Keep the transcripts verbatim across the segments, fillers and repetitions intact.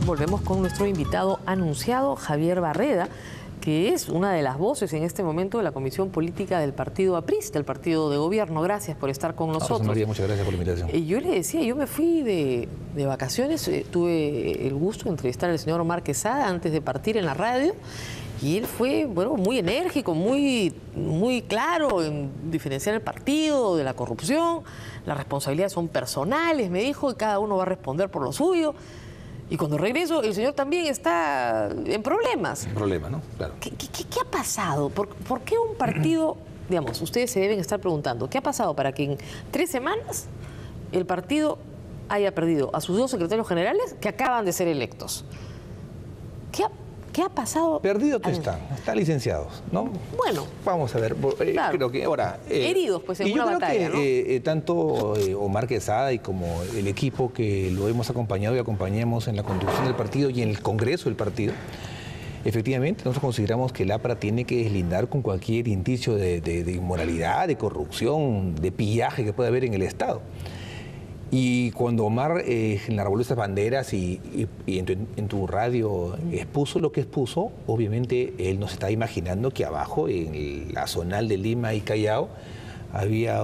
volvemos con nuestro invitado anunciado, Javier Barreda, que es una de las voces en este momento de la Comisión Política del Partido APRIS, del Partido de Gobierno. Gracias por estar con nosotros. María, muchas gracias por la invitación. Eh, yo le decía, yo me fui de, de vacaciones, eh, tuve el gusto de entrevistar al señor Omar Quesada antes de partir en la radio, y él fue, bueno, muy enérgico, muy, muy claro en diferenciar el partido de la corrupción. Las responsabilidades son personales, me dijo, y cada uno va a responder por lo suyo. Y cuando regreso, el señor también está en problemas. En problema, ¿no? Claro. ¿Qué, qué, qué ha pasado? ¿Por, ¿Por qué un partido, digamos, ustedes se deben estar preguntando, qué ha pasado para que en tres semanas el partido haya perdido a sus dos secretarios generales que acaban de ser electos? ¿Qué ha, qué ha pasado? Perdidos no están, están licenciados, ¿no? Bueno. Vamos a ver, eh, Claro. creo que ahora... Eh, Heridos, pues, en y una yo creo batalla, que, ¿no? eh, eh, tanto eh, Omar Quesada y como el equipo que lo hemos acompañado y acompañamos en la conducción del partido y en el Congreso del partido, efectivamente, nosotros consideramos que el APRA tiene que deslindar con cualquier indicio de, de, de inmoralidad, de corrupción, de pillaje que pueda haber en el Estado. Y cuando Omar eh, enarboló estas banderas y, y, y en, tu, en tu radio expuso lo que expuso, obviamente él nos está imaginando que abajo, en la zonal de Lima y Callao, había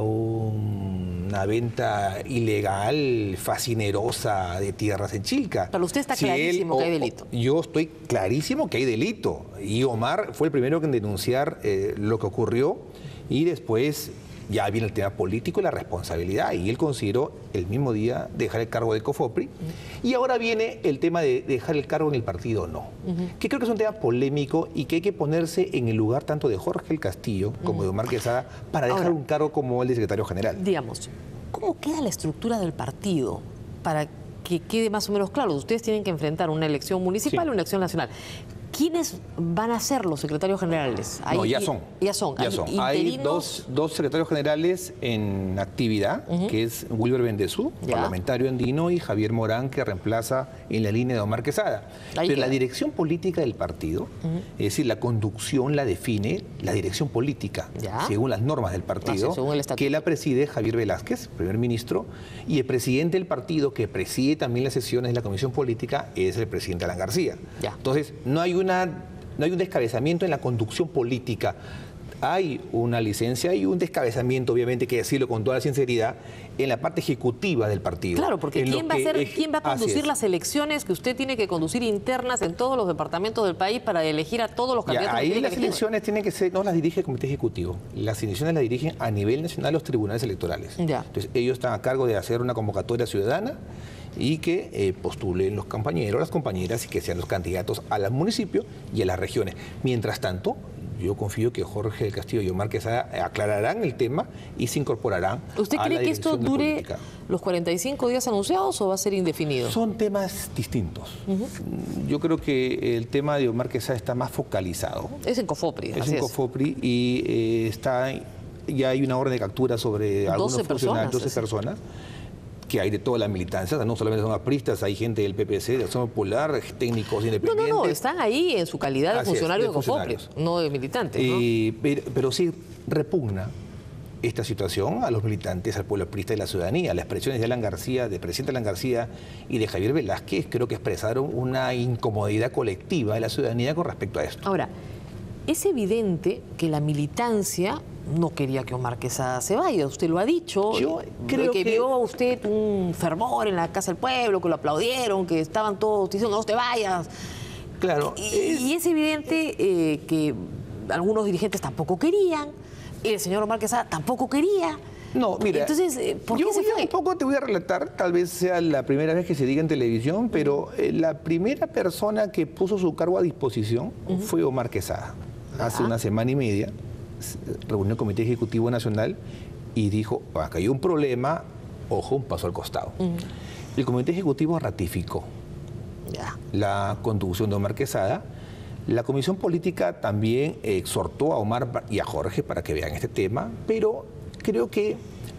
un, una venta ilegal, fascinerosa de tierras en Chilca. Pero usted está Si clarísimo él, que hay o, delito. Yo estoy clarísimo que hay delito. Y Omar fue el primero en denunciar eh, lo que ocurrió, y después ya viene el tema político y la responsabilidad, y él consideró el mismo día dejar el cargo de COFOPRI, uh-huh. y ahora viene el tema de dejar el cargo en el partido o no, uh-huh. que creo que es un tema polémico y que hay que ponerse en el lugar tanto de Jorge el Castillo como uh-huh. de Omar Quesada para dejar ahora un cargo como el de secretario general. Digamos, ¿cómo queda la estructura del partido para que quede más o menos claro? Ustedes tienen que enfrentar una elección municipal y sí. una elección nacional. ¿Quiénes van a ser los secretarios generales? Hay, no, ya son. Ya son. Ya son. Hay dos, dos secretarios generales en actividad, uh-huh. que es Wilber Bendezú, ya. parlamentario andino, y Javier Morán, que reemplaza en la línea de Omar Quesada. Ahí Pero queda. La dirección política del partido, uh-huh. es decir, la conducción la define la dirección política, ya. según las normas del partido, ah, sí, que la preside Javier Velázquez, primer ministro, y el presidente del partido, que preside también las sesiones de la Comisión Política, es el presidente Alan García. Ya. Entonces, no hay un Una, no hay un descabezamiento en la conducción política. Hay una licencia y un descabezamiento, obviamente, hay que decirlo con toda sinceridad, en la parte ejecutiva del partido. Claro, porque ¿quién va, a ser, ¿quién va a conducir las elecciones que usted tiene que conducir internas en todos los departamentos del país para elegir a todos los candidatos? Ya, ahí que las elecciones tienen que ser, no las dirige el Comité Ejecutivo, las elecciones las dirigen a nivel nacional los tribunales electorales. Ya. Entonces, ellos están a cargo de hacer una convocatoria ciudadana y que eh, postulen los compañeros, las compañeras, y que sean los candidatos a los municipios y a las regiones. Mientras tanto, yo confío que Jorge del Castillo y Omar Quesada aclararán el tema y se incorporarán. ¿Usted cree que esto dure los cuarenta y cinco días anunciados o va a ser indefinido? Son temas distintos. Uh-huh. Yo creo que el tema de Omar Quesada está más focalizado. Es en COFOPRI. Es en COFOPRI y eh, está, ya hay una orden de captura sobre algunos funcionarios, doce personas, que hay de toda la militancia, no solamente son apristas, hay gente del P P C, de Acción Popular, técnicos independientes. No, no, no, están ahí en su calidad de funcionarios de COFOPRI, no de militantes. Eh, ¿no? pero, pero sí repugna esta situación a los militantes, al pueblo aprista y la ciudadanía. Las expresiones de Alan García, del presidente Alan García y de Javier Velázquez, creo que expresaron una incomodidad colectiva de la ciudadanía con respecto a esto. Ahora, es evidente que la militancia no quería que Omar Quesada se vaya, usted lo ha dicho. Yo creo que, que vio usted un fervor en la Casa del Pueblo, que lo aplaudieron, que estaban todos diciendo no te vayas. Claro. Y es, y es evidente eh, que algunos dirigentes tampoco querían, el señor Omar Quesada tampoco quería. No, mira, entonces, ¿por yo qué se fue? Un poco te voy a relatar, tal vez sea la primera vez que se diga en televisión, pero eh, la primera persona que puso su cargo a disposición uh-huh. fue Omar Quesada. Hace uh-huh. una semana y media reunió el Comité Ejecutivo Nacional y dijo, acá hay un problema, ojo, un paso al costado. Uh-huh. El Comité Ejecutivo ratificó yeah. la conducción de Omar Quesada. La Comisión Política también exhortó a Omar y a Jorge para que vean este tema, pero creo que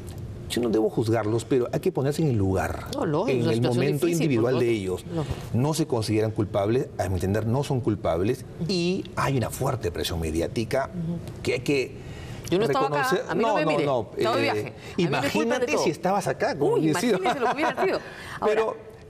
yo no debo juzgarlos, pero hay que ponerse en el lugar, no, no, en el momento difícil, individual de ellos. No. no se consideran culpables, a mi entender no son culpables, uh-huh. y hay una fuerte presión mediática uh-huh. que hay que Yo no estaba reconocer. acá, a mí no, no me no, mire, no, estaba de eh, viaje. Imagínate si estabas acá. Como Uy, imagínese lo que hubiera sido. Ahora, pero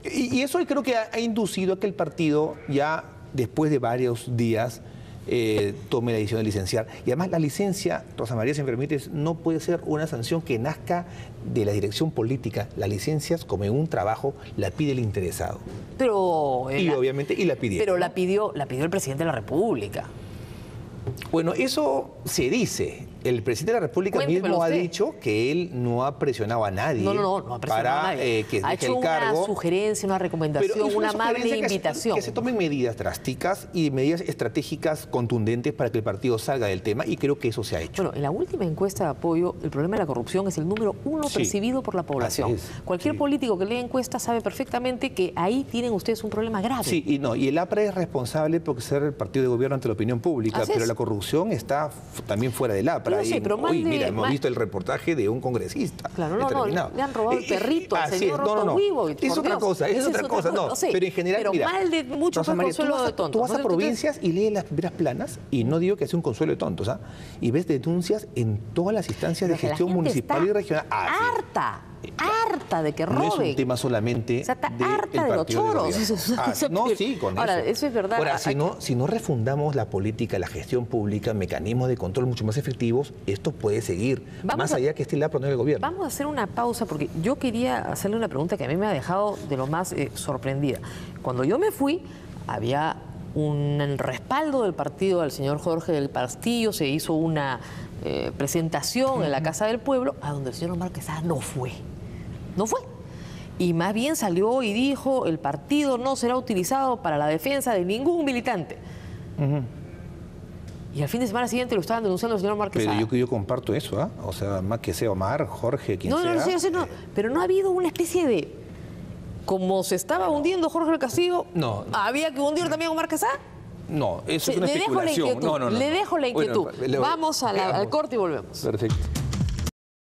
Y, y eso creo que ha, ha inducido a que el partido ya después de varios días eh, tome la decisión de licenciar. Y además la licencia, Rosa María, si me permites, no puede ser una sanción que nazca de la dirección política. Las licencias, como en un trabajo, la pide el interesado. Pero... Y la, obviamente, y la pidieron. Pero la pidió, la pidió el presidente de la República. Bueno, eso se dice. El presidente de la República Cuéntemelo mismo usted. ha dicho que él no ha presionado a nadie, No, no, no, no ha presionado para a nadie. eh, que ha deje hecho el cargo. una sugerencia, una recomendación, Pero es una amable sugerencia que se- invitación. Que se tomen medidas drásticas y medidas estratégicas contundentes para que el partido salga del tema, y creo que eso se ha hecho. Bueno, en la última encuesta de apoyo, el problema de la corrupción es el número uno Sí. percibido por la población. Así es, Cualquier sí. político que lea encuesta sabe perfectamente que ahí tienen ustedes un problema grave. Sí, y no, y el A P R A es responsable porque ser el partido de gobierno ante la opinión pública, Así pero es. la corrupción está f- también fuera del A P R A. Pero sí, Y, pero mal uy, de- mira, hemos mal- visto el reportaje de un congresista. Claro, no, no, determinado. le han robado el Eh, perrito al así señor es, no, no, no. Rotowivo, y Es por otra Dios, cosa, es esa otra cosa, no. no sé, Pero en general, pero mira, mal de mucho Rosa fue María, tú consuelo vas a- de tontos. Tú vas ¿no? a Entonces, provincias y lees las primeras planas y no digo que sea un consuelo de tontos, ¿ah? Y ves denuncias en todas las instancias de pero que la gestión gente municipal está y regional. Ah, sí. harta, harta de que No es roben. un tema solamente O sea, está del harta de los partido de choros. gobierno. Eso- Ah, eso- no, sí, con Ahora, eso. eso es verdad. Ahora, si Aquí- no, si no refundamos la política, la gestión pública, mecanismos de control mucho más efectivos, esto puede seguir, Vamos más a- allá que esté el A P R A no en el gobierno. Vamos a hacer una pausa porque yo quería hacerle una pregunta que a mí me ha dejado de lo más eh, sorprendida. Cuando yo me fui, había un respaldo del partido al señor Jorge del Castillo, se hizo una eh, presentación en la Casa del Pueblo, a donde el señor Omar Quesada no fue. No fue. Y más bien salió y dijo, el partido no será utilizado para la defensa de ningún militante. Y al fin de semana siguiente lo estaban denunciando el señor Omar Pero Quesada. yo, yo comparto eso, ¿ah? O sea, más que sea Omar, Jorge, quien No, sea. no, no, sí, no, pero no ha habido una especie de... Como se estaba hundiendo Jorge del Castillo, No, no. ¿había que hundir también a Omar Quesada? No, eso Sí, es una le dejo la especulación. inquietud, No, no, no, le no. dejo la Bueno, inquietud. le- Vamos a la- al veamos. corte y volvemos. Perfecto.